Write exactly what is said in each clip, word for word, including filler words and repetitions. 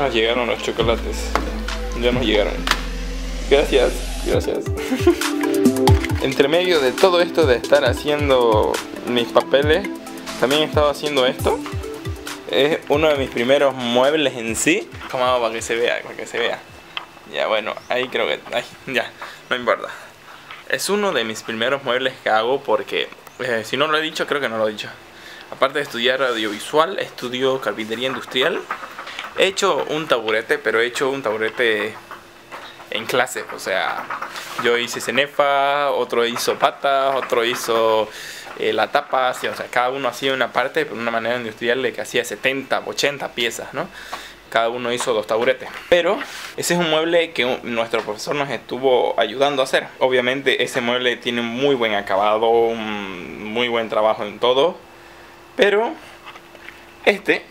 nos llegaron los chocolates. Ya nos llegaron. Gracias, gracias. Entre medio de todo esto de estar haciendo mis papeles, también he estado haciendo esto. Es uno de mis primeros muebles en sí. ¿Cómo hago para que se vea? Para que se vea. Ya, bueno, ahí creo que... Ay, ya, no importa. Es uno de mis primeros muebles que hago porque, eh, si no lo he dicho, creo que no lo he dicho. Aparte de estudiar audiovisual, estudio carpintería industrial. He hecho un taburete, pero he hecho un taburete en clase. O sea, yo hice cenefa, otro hizo patas, otro hizo eh, la tapa. Así, o sea, cada uno hacía una parte, pero de una manera industrial de que hacía setenta, ochenta piezas, ¿no? Cada uno hizo dos taburetes. Pero ese es un mueble que un, nuestro profesor nos estuvo ayudando a hacer. Obviamente ese mueble tiene un muy buen acabado, un muy buen trabajo en todo. Pero este,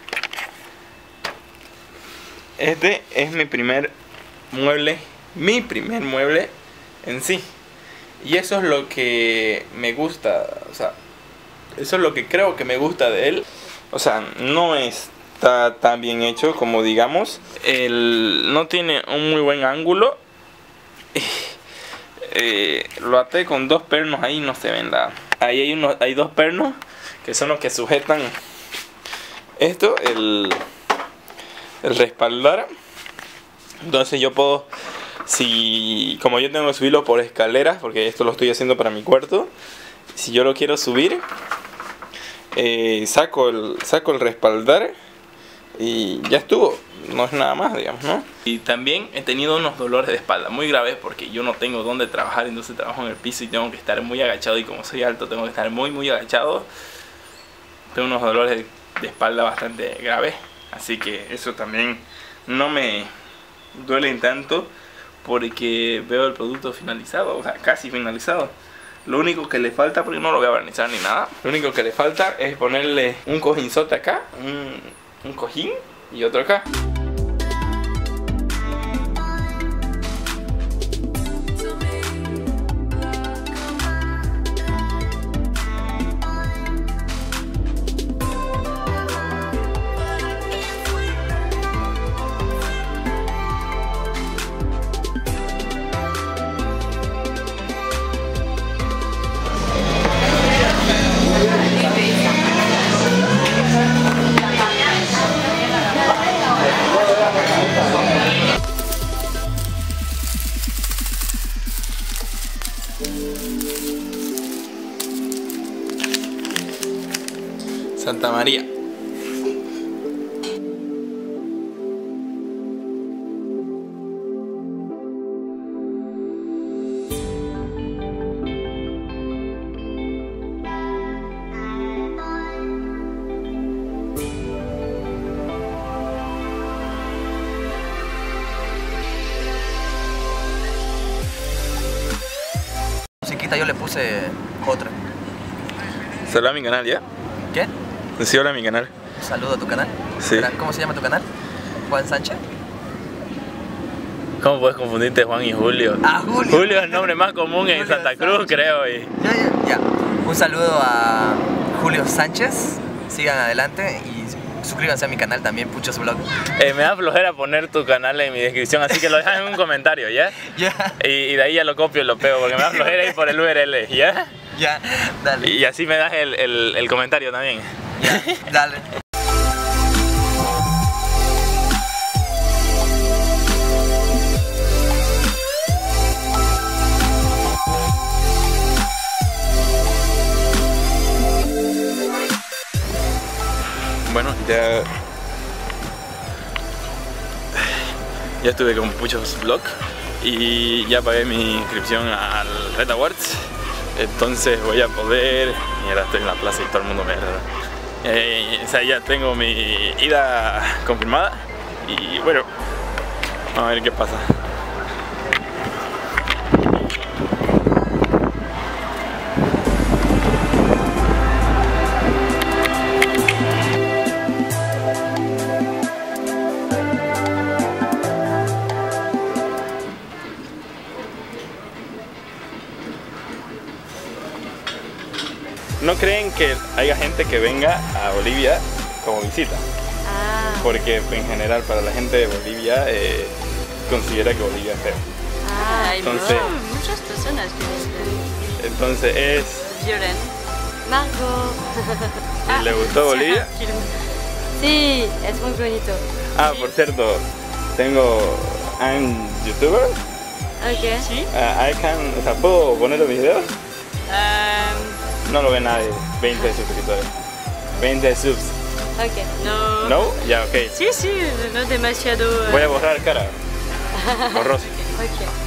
este es mi primer mueble, mi primer mueble en sí. Y eso es lo que me gusta, o sea, eso es lo que creo que me gusta de él. O sea, no está tan bien hecho como digamos. El, no tiene un muy buen ángulo. Eh, lo até con dos pernos ahí, no se ven la... Ahí hay, unos, hay dos pernos que son los que sujetan esto, el, el respaldar. Entonces yo puedo, si como yo tengo que subirlo por escaleras, porque esto lo estoy haciendo para mi cuarto, si yo lo quiero subir, eh, saco, el, saco el respaldar y ya estuvo. No es nada más, digamos, ¿no? Y también he tenido unos dolores de espalda muy graves porque yo no tengo dónde trabajar, entonces trabajo en el piso y tengo que estar muy agachado, y como soy alto tengo que estar muy muy agachado. Tengo unos dolores de espalda bastante graves, así que eso también no me duele tanto porque veo el producto finalizado, o sea, casi finalizado. Lo único que le falta, porque no lo voy a barnizar ni nada, lo único que le falta es ponerle un cojinzote acá, un, un cojín y otro acá. Santa María. Musiquita yo le puse otra. Saluda a mi canal, ¿ya? ¿Qué? Sí, hola a mi canal. Un saludo a tu canal. Sí. ¿Cómo se llama tu canal? ¿Juan Sánchez? ¿Cómo puedes confundirte Juan y Julio? Ah, Julio. Julio es el nombre más común en Julio Santa Cruz, Sánchez. creo. Y... Ya, ya, ya. Un saludo a Julio Sánchez. Sigan adelante y suscríbanse a mi canal también, Puchos Vlog. Eh, me da flojera poner tu canal en mi descripción, así que lo dejas en un comentario, ¿ya? Ya. Y, y de ahí ya lo copio y lo pego, porque me da flojera ir por el U R L, ¿ya? Ya, dale. Y así me das el, el, el comentario también. Ya, dale. Bueno, ya... Ya estuve con Puchos Vlog y ya pagué mi inscripción al Red Awards. Entonces voy a poder... Y ahora estoy en la plaza y todo el mundo me... Eh, o sea, ya tengo mi ida confirmada y bueno, vamos a ver qué pasa. ¿No creen que haya gente que venga a Bolivia como visita? Ah. porque en general para la gente de Bolivia eh, considera que Bolivia es feo. Ah, hay Entonces- mucho- muchas personas que dicen. Entonces es... Violen. Margot. ¿Le gustó Bolivia? Sí, es muy bonito. Ah, por cierto, tengo... I'm YouTuber. Ok. Sí. Uh, I can... O sea, ¿puedo poner los videos? Um, No lo ve nadie. veinte suscriptores. veinte subs. Ok. no. ¿No? Ya, ok. Sí, sí, no demasiado. Voy a borrar cara. Borroso. Ok.